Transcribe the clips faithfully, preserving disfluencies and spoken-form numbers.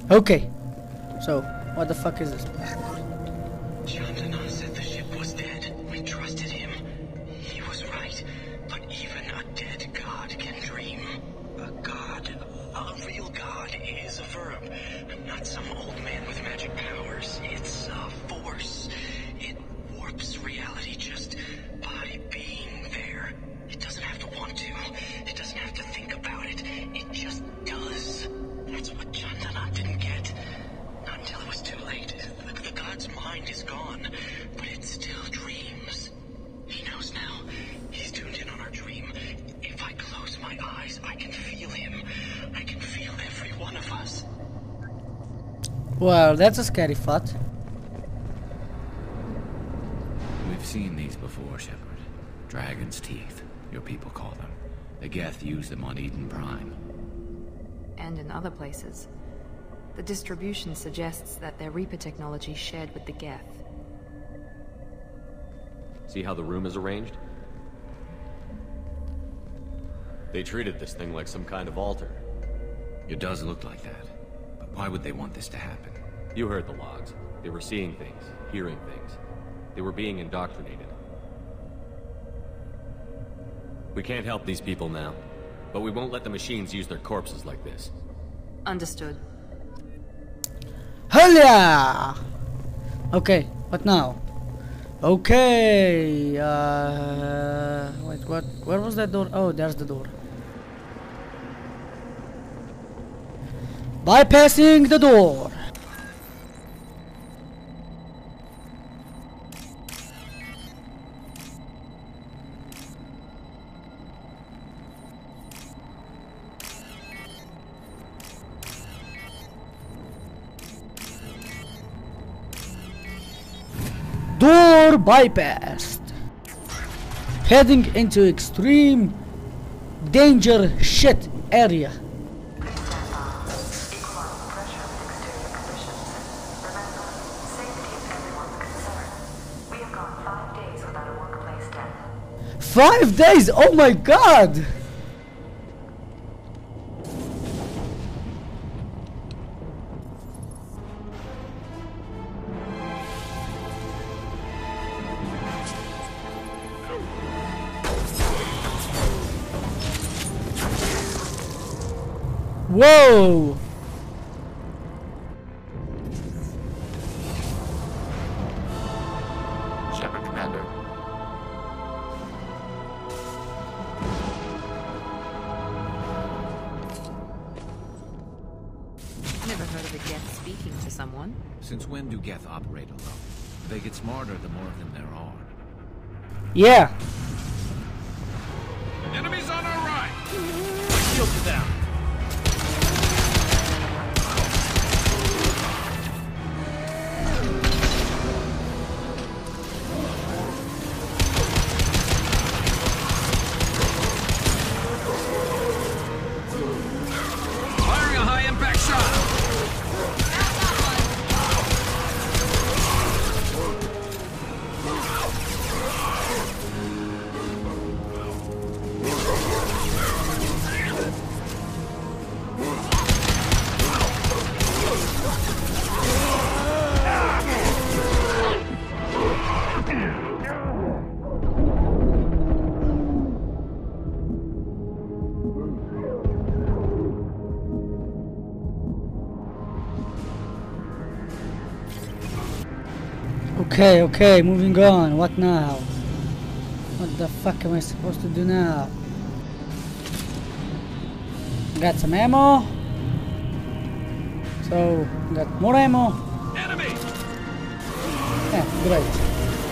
Okay. So, what the fuck is this? Chandana said the ship was dead. We trusted him. He was right. But even a dead god can dream. A god, a real god, is a verb. Not some old man with magic powers. It's a force. It warps reality just by being there. It doesn't have to want to. It doesn't have to think about it. It just does. That's what Chandana didn't get. Not until it was too late. The, the god's mind is gone, but it still dreams. He knows now. He's tuned in on our dream. If I close my eyes, I can feel him. I can feel every one of us. Well, that's a scary thought. We've seen these before, Shepard. Dragon's teeth, your people call them. The Geth use them on Eden Prime. And in other places. The distribution suggests that their Reaper technology shared with the Geth. See how the room is arranged? They treated this thing like some kind of altar. It does look like that. But why would they want this to happen? You heard the logs. They were seeing things, hearing things. They were being indoctrinated. We can't help these people now, but we won't let the machines use their corpses like this. Understood. Hell yeah! Okay, what now? Okay, uh... wait, what? Where was that door? Oh, there's the door. Bypassing the door. Door bypassed. Heading into extreme danger shit area. Five days! Oh my god! Whoa! Shepard, Commander. Never heard of a Geth speaking to someone. Since when do Geth operate alone? They get smarter the more of them there are. Yeah. Enemies on our right! My shields are down. Firing a high-impact shot! Okay, okay, moving on. What now? What the fuck am I supposed to do now? Got some ammo. So, got more ammo. Enemy! Yeah, great.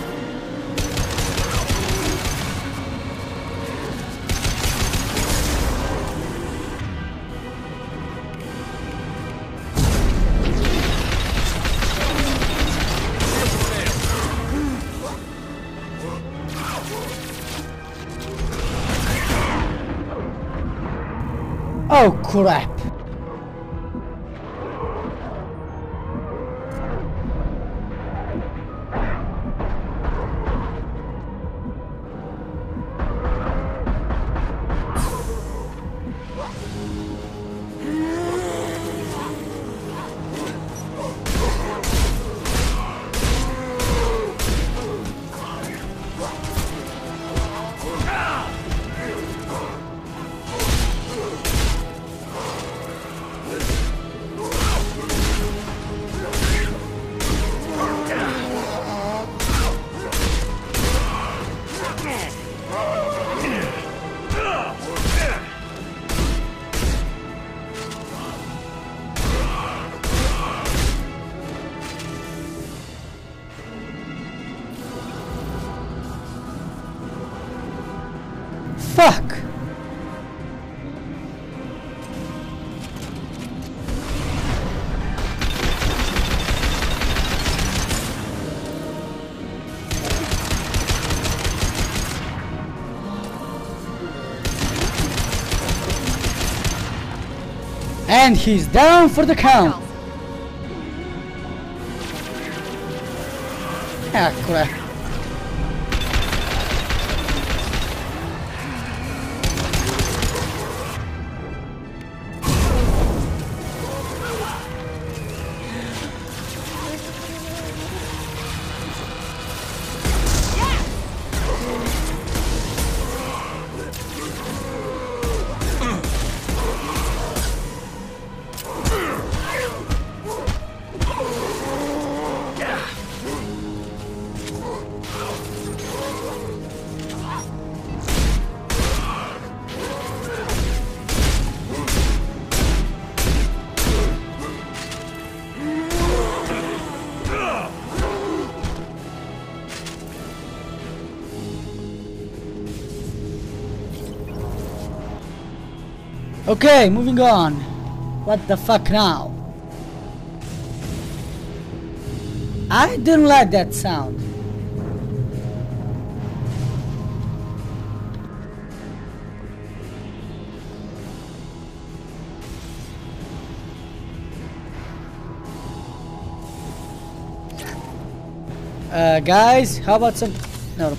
Oh crap! fuck? And he's down for the count. Eccola. Okay, moving on. What the fuck now? I didn't like that sound. Uh, guys, how about some... No.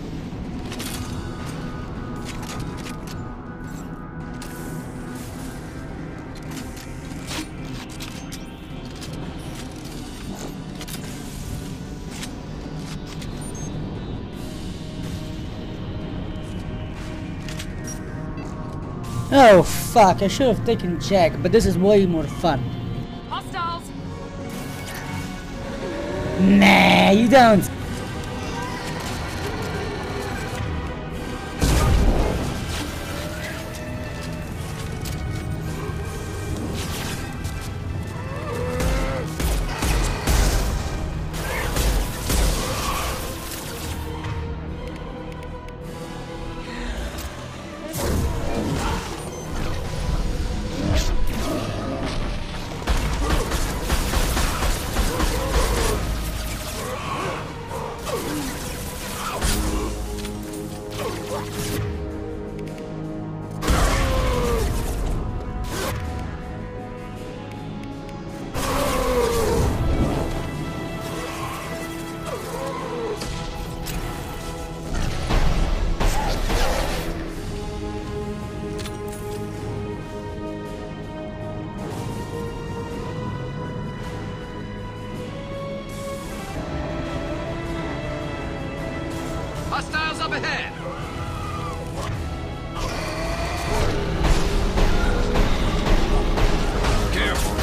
Oh fuck, I should have taken Jack, but this is way more fun. Hostiles! Nah, you don't. Hostiles up ahead! Careful!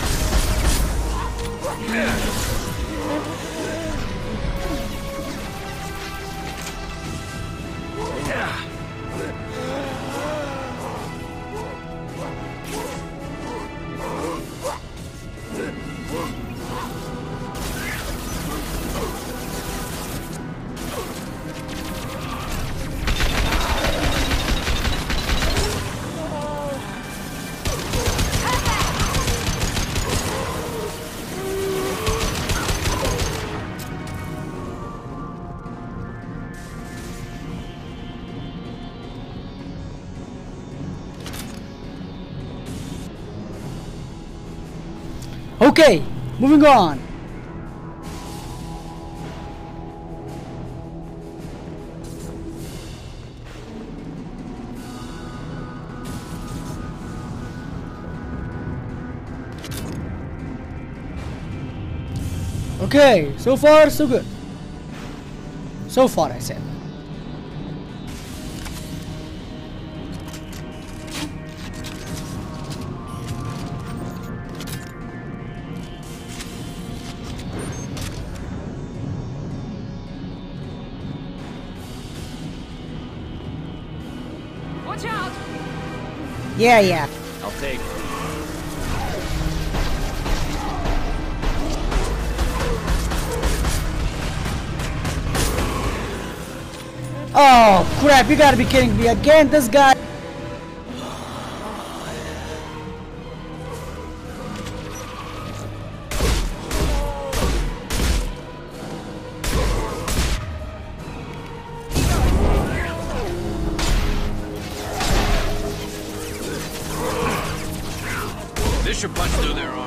Yeah. Okay, moving on. Okay, so far so good. So far, I said. Watch out! Yeah, yeah. I'll take it. Oh crap, you gotta be kidding me again, this guy. This should punch through their armor.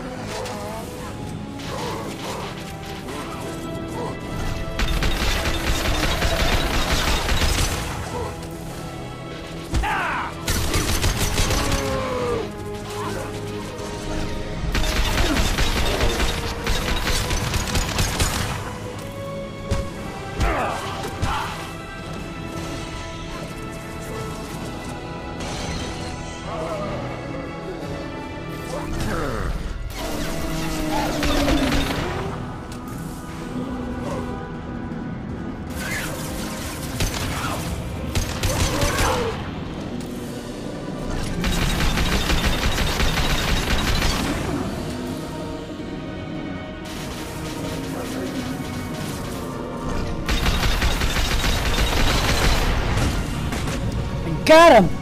Got him!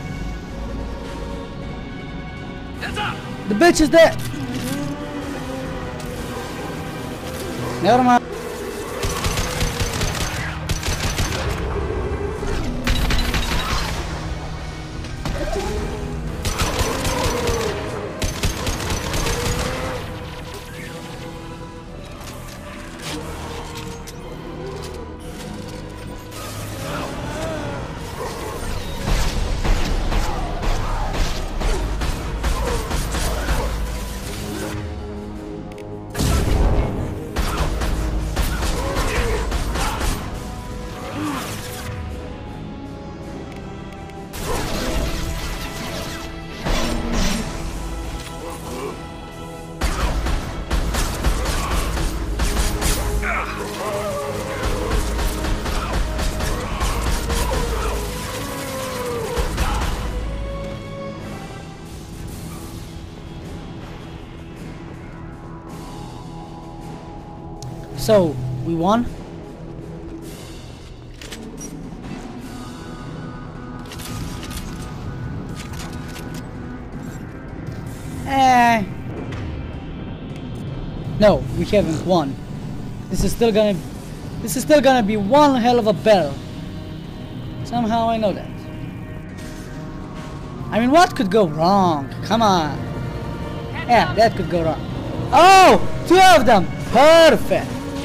Heads up! The bitch is dead! Never mind. So, we won? Eh. No, we haven't won. This is still gonna This is still gonna be one hell of a battle. Somehow I know that. I mean, what could go wrong? Come on. Yeah, that could go wrong. Oh! Two of them! Perfect!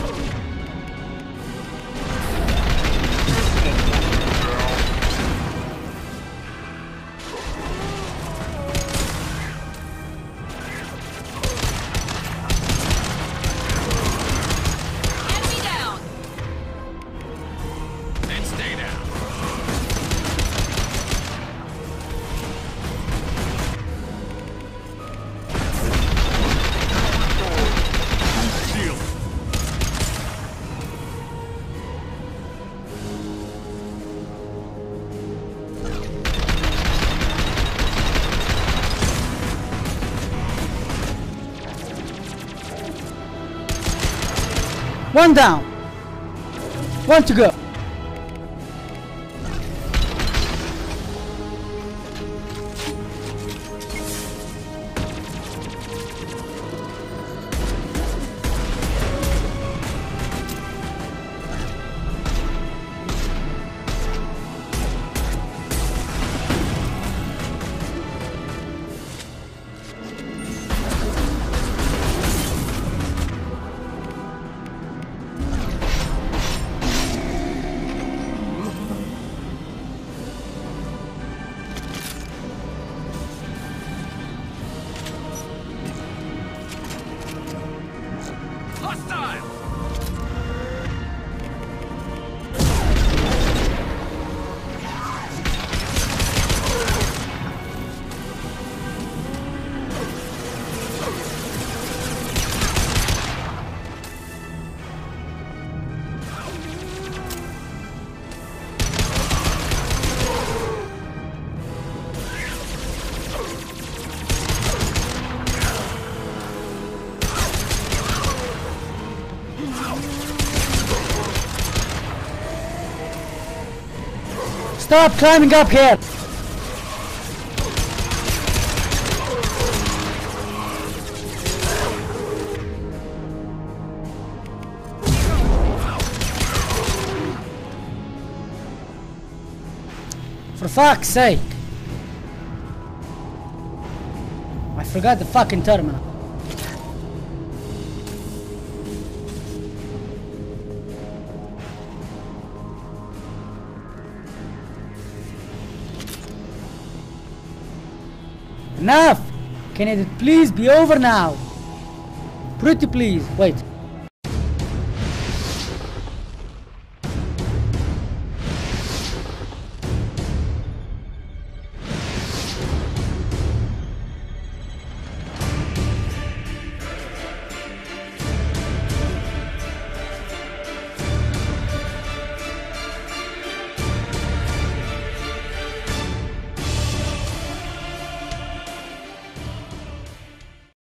Enemy down! And stay down. Shield. One down! One to go! Stop climbing up here! For fuck's sake! I forgot the fucking terminal. Enough! Can it please be over now? Pretty please. Wait.